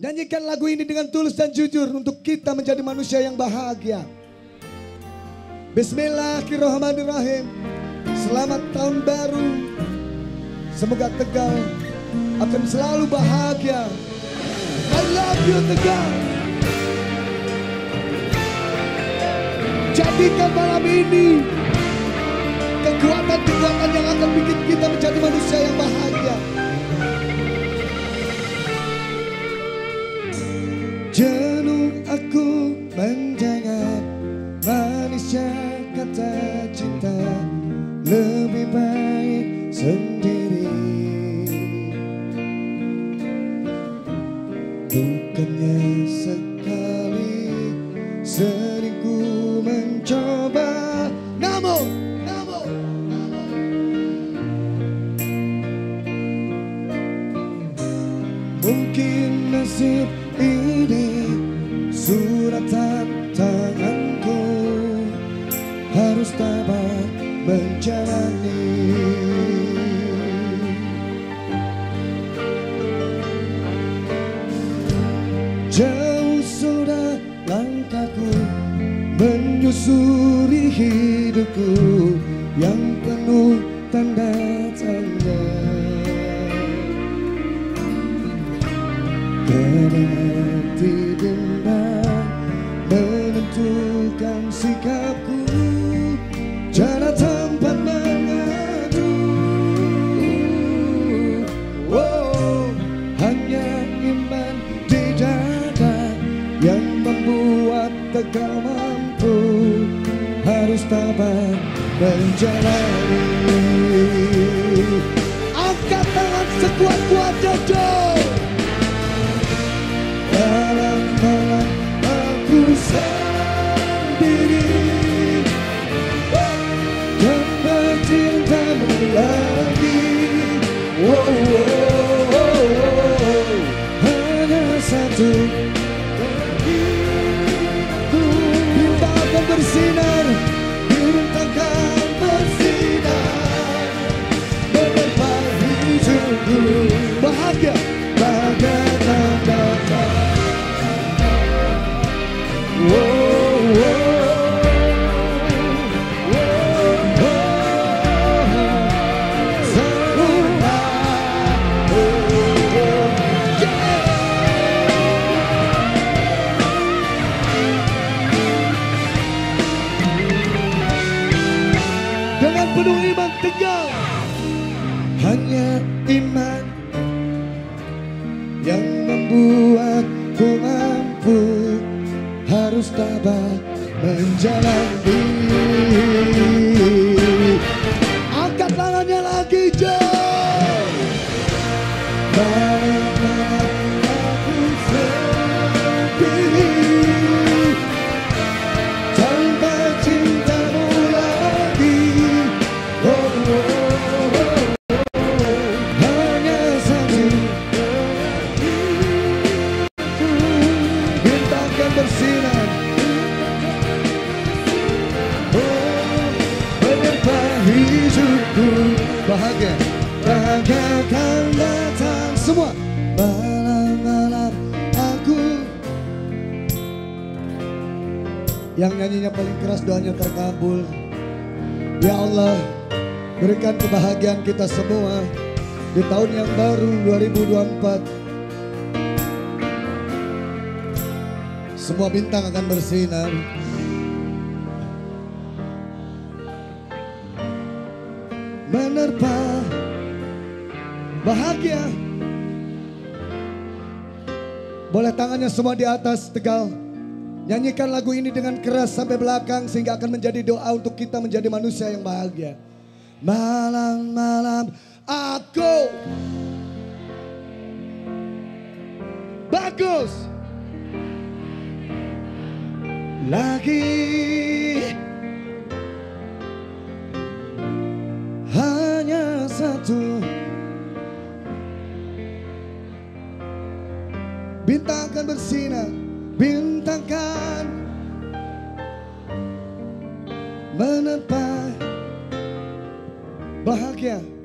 Nyanyikan lagu ini dengan tulus dan jujur untuk kita menjadi manusia yang bahagia. Bismillahirrahmanirrahim. Selamat tahun baru. Semoga Tegal akan selalu bahagia. I love you Tegal. Jadikan malam ini kekuatan-kekuatan yang akan bikin kita menjadi manusia yang bahagia. Jenuh aku mendengar manisnya kata cinta, lebih baik sendiri. Bukannya sekali sering ku mencoba, namun mungkin nasib ini suratan tanganku, harus tabah menjalani. Jauh sudah langkahku menyusuri hidupku yang penuh tanda tanya. Berarti bimbang menentukan sikapku, cara tempat mengadu. Oh, hanya iman di dada yang membuat Tegal mampu, harus tabah menjalani. Angkat tangan sekuat-kuatnya dong. Malam-malam aku sendiri tanpa cintamu lagi. Oh, oh, oh, oh. Hanya satu bagiku. Bintang akan bersinar, bintang akan bersinar, menerpa hidupku. Bahagia, bahagia, bahagia. Dengan penuh iman Tegal, hanya iman yang membuatku mampu, harus tabah menjalani. Angkat tangannya lagi jauh. Malam-malam aku sendiri tanpa cintamu lagi. Oh, oh, oh, oh. Hanya satu bintang akan bersinar, menerpa hidupku. Bahagia, bahagia akan datang semua. Malam-malam aku. Yang nyanyinya paling keras doanya terkabul. Ya Allah, berikan kebahagiaan kita semua di tahun yang baru 2024. Semua bintang akan bersinar. Menerpa bahagia. Boleh tangannya semua di atas Tegal. Nyanyikan lagu ini dengan keras sampai belakang sehingga akan menjadi doa untuk kita menjadi manusia yang bahagia. Malam-malam aku. Bagus. Lagi hanya satu bintang akan bersinar, bintang akan menerpa bahagia.